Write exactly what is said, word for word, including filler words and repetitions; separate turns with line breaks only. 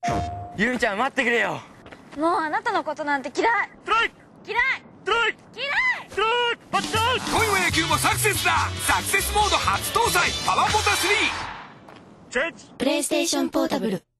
ゆみちゃん待ってくれよ。
もうあなたのことなんて嫌い
トライ
嫌い
トライ
嫌い
トライバッチャー
恋は野球もサクセスだ。サクセスモード初搭載パワーボタスリー。
チェンジ
プレイステーションポータブル。